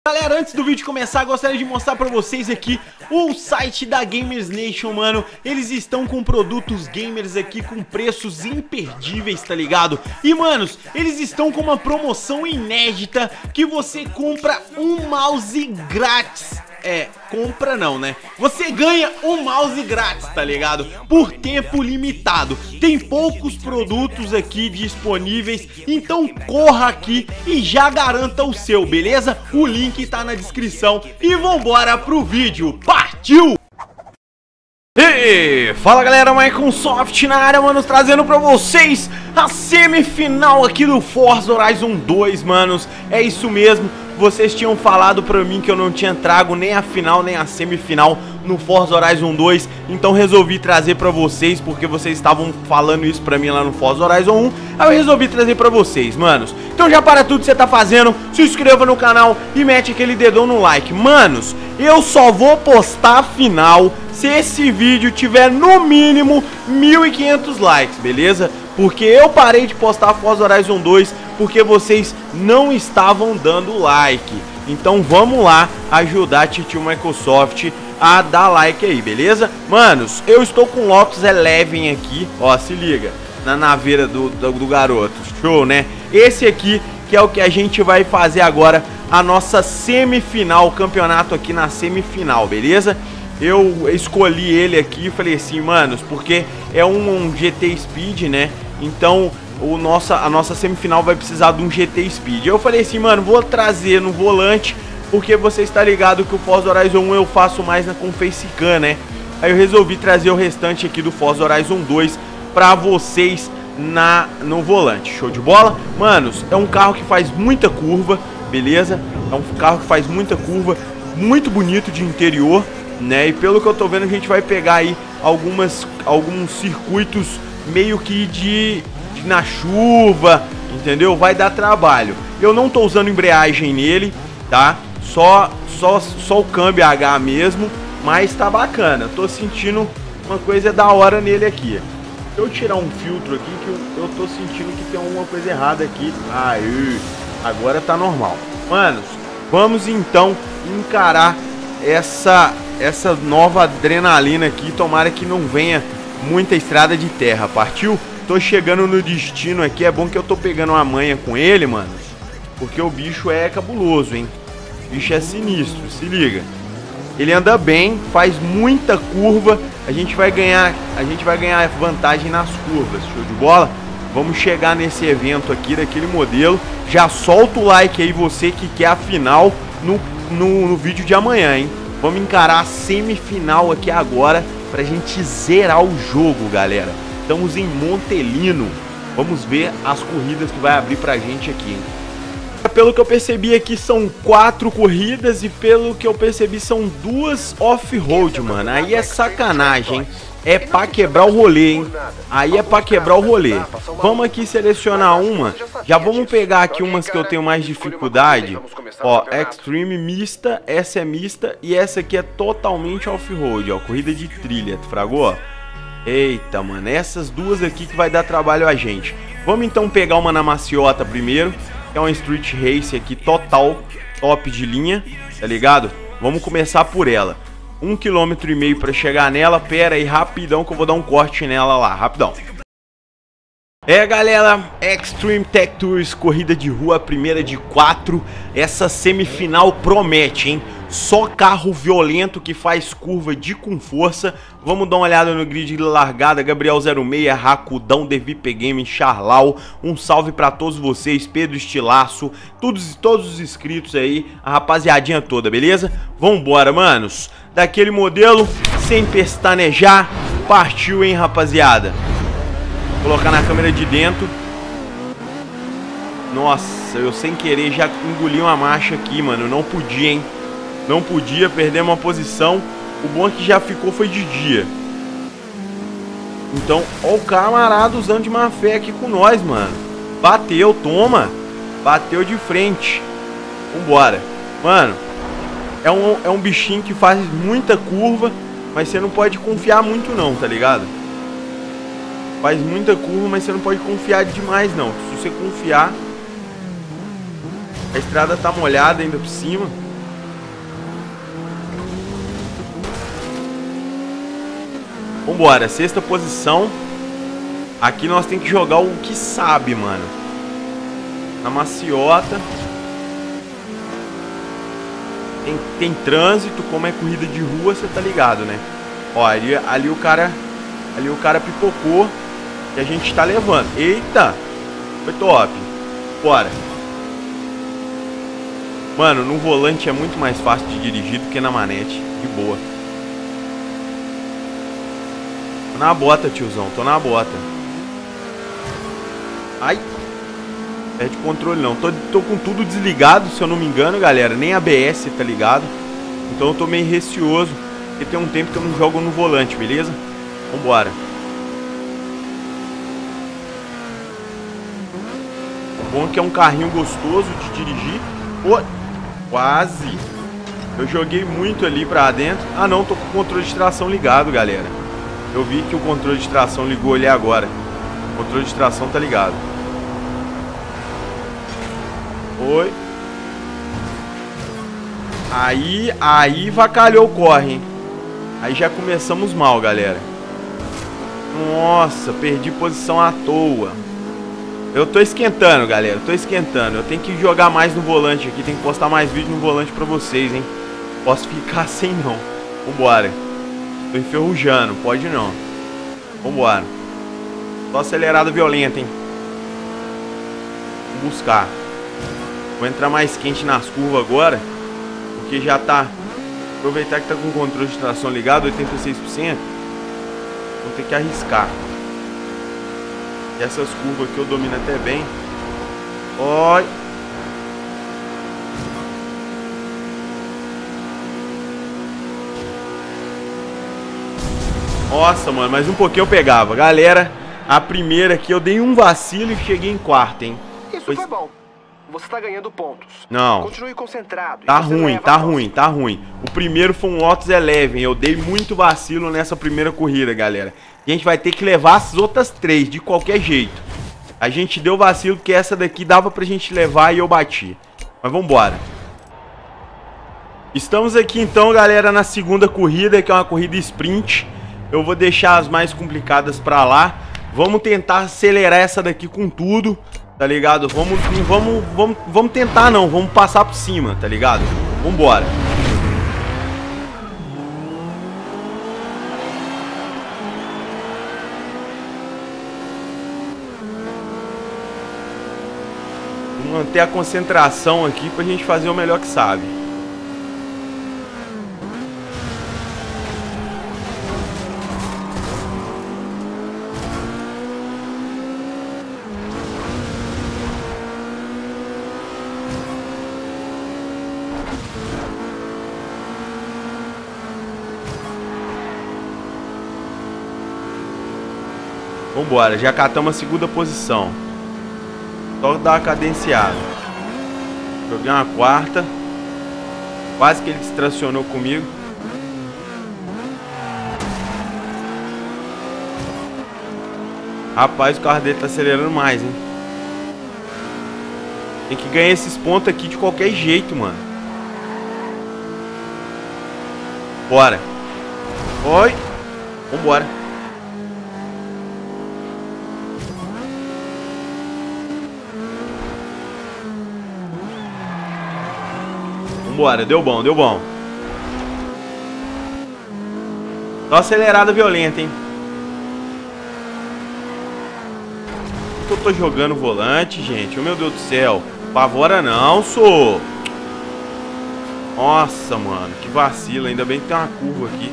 Galera, antes do vídeo começar, gostaria de mostrar pra vocês aqui o site da Gamers Nation, mano. Eles estão com produtos gamers aqui com preços imperdíveis, tá ligado? E, manos, eles estão com uma promoção inédita que você compra um mouse grátis. Compra não, né? Você ganha um mouse grátis, tá ligado? Por tempo limitado. Tem poucos produtos aqui disponíveis, então corra aqui e já garanta o seu, beleza? O link tá na descrição e vambora pro vídeo. Partiu! E fala galera, Microsoft na área, manos, trazendo pra vocês a semifinal aqui do Forza Horizon 2, manos. É isso mesmo, vocês tinham falado pra mim que eu não tinha trago nem a final nem a semifinal no Forza Horizon 2, então resolvi trazer pra vocês, porque vocês estavam falando isso pra mim lá no Forza Horizon 1, aí eu resolvi trazer pra vocês, manos. Então já para tudo que você tá fazendo, se inscreva no canal e mete aquele dedão no like. Manos, eu só vou postar a final se esse vídeo tiver no mínimo 1.500 likes, beleza? Porque eu parei de postar Forza Horizon 2 porque vocês não estavam dando like. Então vamos lá ajudar a titio Microsoft a dar like aí, beleza? Manos, eu estou com o Lotus Eleven aqui, ó, se liga, na naveira do garoto, show, né? Esse aqui que é o que a gente vai fazer agora, a nossa semifinal, o campeonato aqui na semifinal, beleza? Eu escolhi ele aqui e falei assim, manos, porque é um GT Speed, né? Então a nossa semifinal vai precisar de um GT Speed. Eu falei assim, mano, vou trazer no volante, porque você está ligado que o Forza Horizon 1 eu faço mais com facecam, né? Aí eu resolvi trazer o restante aqui do Forza Horizon 2 pra vocês no volante. Show de bola? Manos, é um carro que faz muita curva, beleza? É um carro que faz muita curva, muito bonito de interior, né? E pelo que eu tô vendo, a gente vai pegar aí alguns circuitos meio que na chuva, entendeu? Vai dar trabalho. Eu não tô usando embreagem nele, tá? Só o câmbio H mesmo, mas tá bacana. Tô sentindo uma coisa da hora nele aqui. Se eu tirar um filtro aqui, que eu tô sentindo que tem alguma coisa errada aqui. Aí, agora tá normal. Manos, vamos então encarar essa nova adrenalina aqui. Tomara que não venha muita estrada de terra. Partiu? Tô chegando no destino aqui. É bom que eu tô pegando uma manha com ele, mano, porque o bicho é cabuloso, hein? O bicho é sinistro, se liga. Ele anda bem, faz muita curva. A gente vai ganhar vantagem nas curvas. Show de bola? Vamos chegar nesse evento aqui daquele modelo. Já solta o like aí, você que quer a final no vídeo de amanhã, hein? Vamos encarar a semifinal aqui agora pra gente zerar o jogo, galera. Estamos em Montelino. Vamos ver as corridas que vai abrir pra gente aqui, hein? Pelo que eu percebi aqui são 4 corridas e pelo que eu percebi são 2 off-road, mano. Aí é sacanagem, hein? É pra quebrar o rolê, hein? Aí é pra quebrar o rolê. Vamos aqui selecionar uma. Já vamos pegar aqui umas que eu tenho mais dificuldade. Ó, Extreme mista, essa é mista e essa aqui é totalmente off-road, ó. Corrida de trilha, tu fragou? Eita, mano, essas duas aqui que vai dar trabalho a gente. Vamos então pegar uma na maciota primeiro. É uma Street Race aqui total, top de linha, tá ligado? Vamos começar por ela. 1,5 km pra chegar nela. Pera aí, rapidão que eu vou dar um corte nela lá, rapidão. Galera, Extreme Tech Tours, corrida de rua, primeira de 4. Essa semifinal promete, hein? Só carro violento que faz curva com força. Vamos dar uma olhada no grid de largada. Gabriel 06, Racudão, DVP Game, Charlau. Um salve pra todos vocês, Pedro Estilaço, todos os inscritos aí, a rapaziadinha toda, beleza? Vambora, manos. Daquele modelo, sem pestanejar, partiu, hein, rapaziada. Colocar na câmera de dentro. Nossa, eu sem querer já engoli uma marcha aqui, mano. Não podia, hein? Não podia, perder uma posição. O bom é que já ficou foi de dia. Então, ó o camarada usando de má fé aqui com nós, mano. Bateu, toma. Bateu de frente. Vambora. Mano, é um bichinho que faz muita curva, mas você não pode confiar muito não, tá ligado? Faz muita curva, mas você não pode confiar demais não. Se você confiar, a estrada tá molhada ainda por cima. Vambora, sexta posição. Aqui nós temos que jogar o que sabe, mano. Na maciota. Tem trânsito, como é corrida de rua, você tá ligado, né? Ó, ali o cara pipocou e a gente tá levando. Eita! Foi top. Bora. Mano, no volante é muito mais fácil de dirigir do que na manete. De boa. Tô na bota, tiozão. Tô na bota. Ai. Perde controle não. Tô com tudo desligado, se eu não me engano, galera. Nem ABS tá ligado. Então eu tô meio receoso. Porque tem um tempo que eu não jogo no volante, beleza? Vambora. O bom é que é um carrinho gostoso de dirigir. Oh, quase. Eu joguei muito ali pra dentro. Ah não, tô com o controle de tração ligado, galera. Eu vi que o controle de tração ligou ali agora. O controle de tração tá ligado. Oi. Aí vacalhou o corre, hein? Aí já começamos mal, galera. Nossa, perdi posição à toa. Eu tô esquentando, galera. Tô esquentando. Eu tenho que jogar mais no volante aqui. Tenho que postar mais vídeo no volante pra vocês, hein? Posso ficar sem não. Vambora. Tô enferrujando. Pode não. Vambora. Só acelerada violenta, hein? Vamos buscar. Vou entrar mais quente nas curvas agora. Porque já tá... Aproveitar que tá com o controle de tração ligado, 86%. Vou ter que arriscar. E essas curvas aqui eu domino até bem. Oi. Nossa, mano, mais um pouquinho eu pegava. Galera, a primeira aqui eu dei um vacilo e cheguei em quarta, hein? Isso foi bom. Você tá ganhando pontos. Não. Continue concentrado. Tá ruim, tá ruim, tá ruim. O primeiro foi um Lotus Eleven. Eu dei muito vacilo nessa primeira corrida, galera. E a gente vai ter que levar as outras 3 de qualquer jeito. A gente deu vacilo porque essa daqui dava pra gente levar e eu bati. Mas vambora. Estamos aqui então, galera, na segunda corrida, que é uma corrida sprint. Eu vou deixar as mais complicadas pra lá. Vamos tentar acelerar essa daqui com tudo. Tá ligado? Vamos tentar não, vamos passar por cima, tá ligado? Vambora. Vamos manter a concentração aqui pra gente fazer o melhor que sabe. Vambora, já catamos a segunda posição. Só dar uma cadenciada. Joguei uma quarta. Quase que ele distracionou comigo. Rapaz, o carro dele tá acelerando mais, hein? Tem que ganhar esses pontos aqui de qualquer jeito, mano. Bora. Oi. Vambora. Vambora, deu bom, deu bom. Dá uma acelerada violenta, hein? Por que eu tô jogando volante, gente? Oh, meu Deus do céu. Pavora não, sou. Nossa, mano, que vacilo. Ainda bem que tem uma curva aqui.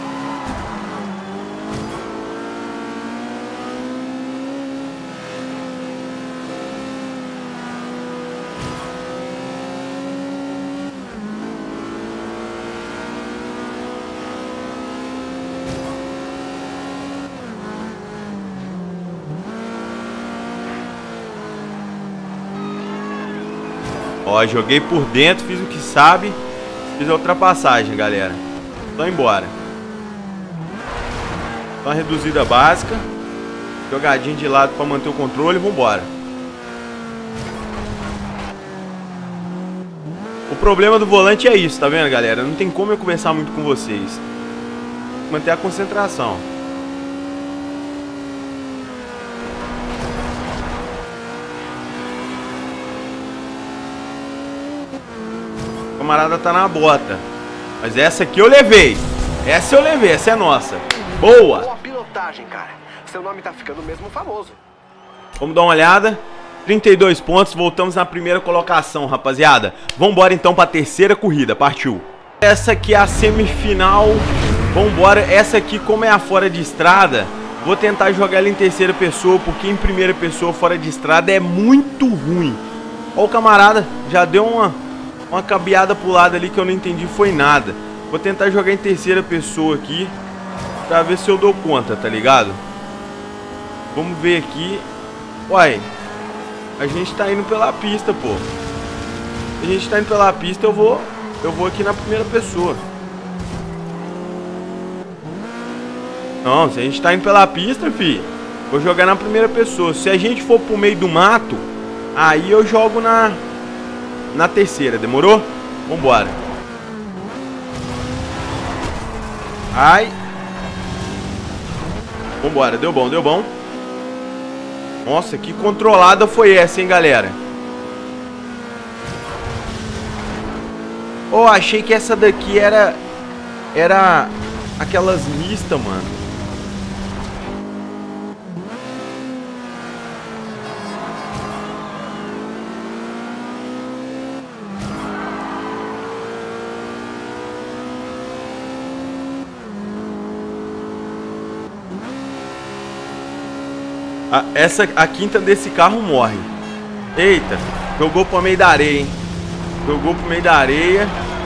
Ó, joguei por dentro, fiz o que sabe. Fiz a ultrapassagem, galera. Então embora. Então uma reduzida básica. Jogadinha de lado para manter o controle. Vambora. O problema do volante é isso, tá vendo, galera? Não tem como eu conversar muito com vocês. Manter a concentração. camarada tá na bota. Mas essa aqui eu levei. Essa eu levei, essa é nossa. Boa! Boa pilotagem, cara. Seu nome tá ficando mesmo famoso. Vamos dar uma olhada. 32 pontos, voltamos na primeira colocação, rapaziada. Vambora então pra terceira corrida, partiu. Essa aqui é a semifinal. Vambora, essa aqui como é a fora de estrada, vou tentar jogar ela em terceira pessoa, porque em primeira pessoa fora de estrada é muito ruim. Ó o camarada, já deu uma cabeada pro lado ali que eu não entendi, foi nada. Vou tentar jogar em terceira pessoa aqui, pra ver se eu dou conta, tá ligado? Vamos ver aqui. Uai, a gente tá indo pela pista, pô. A gente tá indo pela pista, eu vou aqui na primeira pessoa. Não, se a gente tá indo pela pista, fi, vou jogar na primeira pessoa. Se a gente for pro meio do mato, aí eu jogo na terceira, demorou? Vambora. Ai. Vambora, deu bom, deu bom. Nossa, que controlada foi essa, hein, galera? Oh, achei que essa daqui era aquelas mistas, mano. A quinta desse carro morre. Eita, jogou pro meio da areia, hein? Jogou pro meio da areia.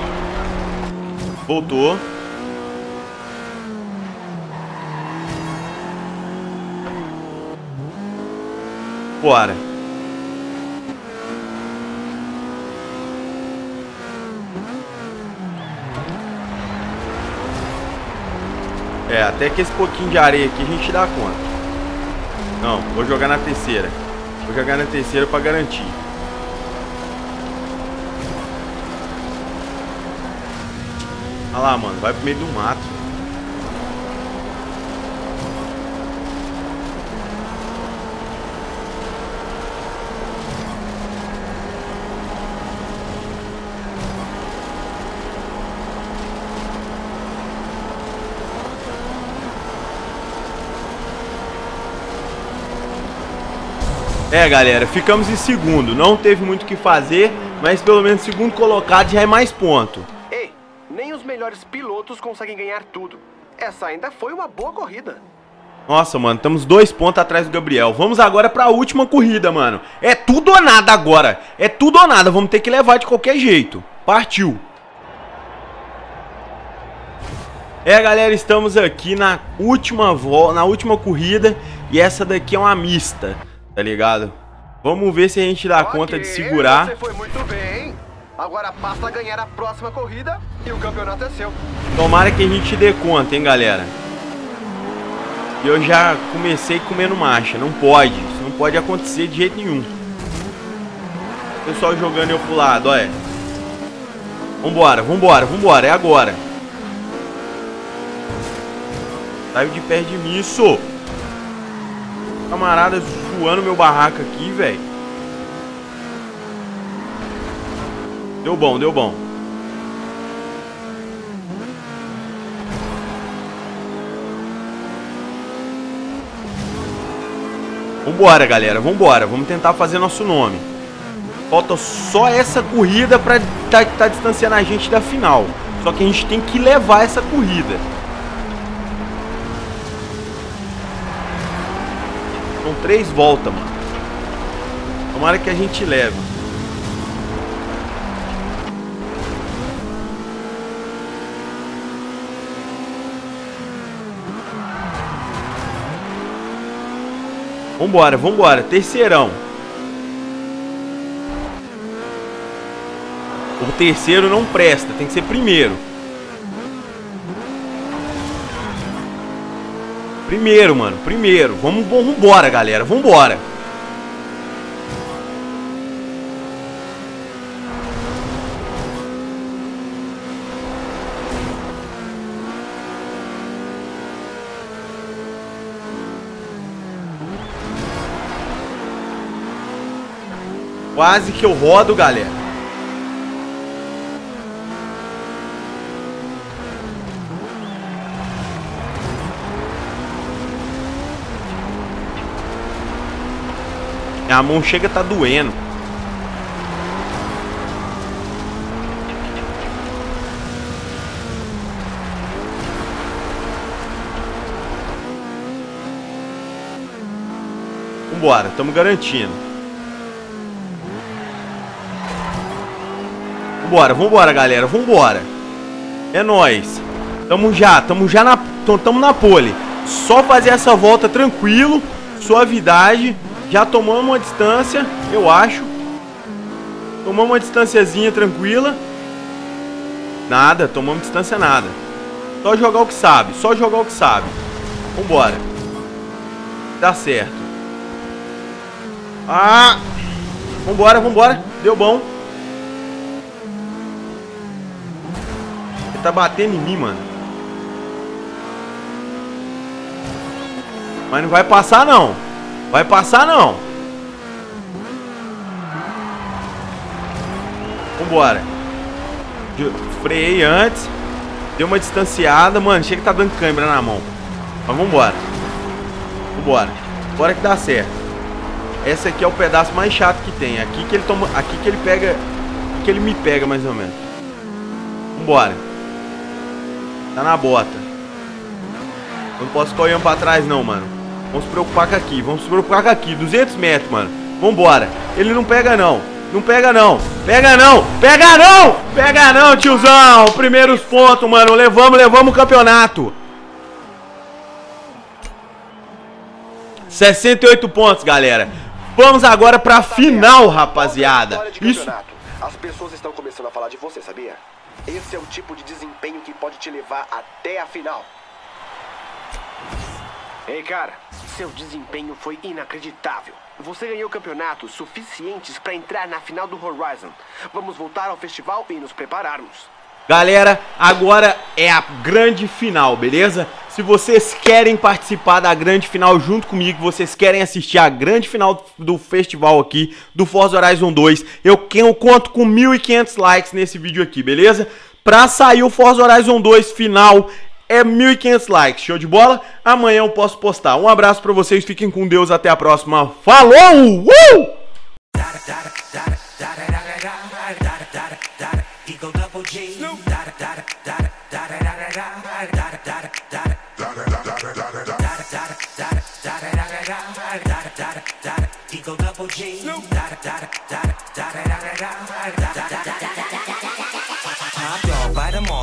Voltou. Bora. É, até que esse pouquinho de areia aqui a gente dá conta. Não, vou jogar na terceira. Vou jogar na terceira pra garantir. Olha lá, mano, vai pro meio do mato. É, galera, ficamos em segundo. Não teve muito o que fazer, mas pelo menos segundo colocado já é mais ponto. Ei, nem os melhores pilotos conseguem ganhar tudo. Essa ainda foi uma boa corrida. Nossa, mano, estamos 2 pontos atrás do Gabriel. Vamos agora pra última corrida, mano. É tudo ou nada agora. É tudo ou nada, vamos ter que levar de qualquer jeito. Partiu. É, galera, estamos aqui na última volta, na última corrida. E essa daqui é uma mista, tá ligado? Vamos ver se a gente dá conta de segurar. Você foi muito bem. Agora basta ganhar a próxima corrida e o campeonato é seu. Tomara que a gente dê conta, hein, galera. Eu já comecei comendo marcha. Não pode. Isso não pode acontecer de jeito nenhum. O pessoal jogando eu pro lado, olha. Vambora, vambora, vambora. É agora. Saiu de perto de mim, isso. Camarada zoando meu barraco aqui, velho. Deu bom, deu bom. Vambora, galera, vambora. Vamos tentar fazer nosso nome. Falta só essa corrida pra tá distanciando a gente da final. Só que a gente tem que levar essa corrida. São 3 voltas, mano. Tomara que a gente leve. Vambora, vambora. Terceirão. O terceiro não presta, tem que ser primeiro. Primeiro, mano, primeiro. Vambora, galera, vambora. Quase que eu rodo, galera. Minha mão chega a tá doendo. Vambora, tamo garantindo. Vambora, galera, vambora. É nóis. Tamo na pole. Só fazer essa volta tranquilo, suavidade. Já tomamos uma distância, eu acho. Tomamos uma distanciazinha tranquila. Nada, tomamos distância nada. Só jogar o que sabe, Vambora. Dá certo. Ah! Vambora. Deu bom. Ele tá batendo em mim, mano. Mas não vai passar, não. Vambora. Freiei antes. Deu uma distanciada. Mano, chega que tá dando câimbra na mão. Mas vambora. Bora que dá certo. Esse aqui é o pedaço mais chato que tem. Aqui que ele toma. Aqui que ele pega. Aqui que ele me pega mais ou menos. Vambora. Tá na bota. Não posso ficar olhando pra trás não, mano. Vamos se preocupar com aqui. 200 metros, mano. Vambora. Ele não pega não. Pega não, tiozão. Primeiros pontos, mano. Levamos o campeonato. 68 pontos, galera. Vamos agora pra final, rapaziada. Isso. As pessoas estão começando a falar de você, sabia? Esse é o tipo de desempenho que pode te levar até a final. Ei, cara, seu desempenho foi inacreditável. Você ganhou campeonatos suficientes para entrar na final do Horizon. Vamos voltar ao festival e nos prepararmos. Galera, agora é a grande final, beleza? Se vocês querem participar da grande final junto comigo, vocês querem assistir a grande final do festival aqui, do Forza Horizon 2, eu conto com 1.500 likes nesse vídeo aqui, beleza? Pra sair o Forza Horizon 2 final, é 1.500 likes, show de bola? Amanhã eu posso postar. Um abraço pra vocês, fiquem com Deus, até a próxima. Falou! Eagle double G.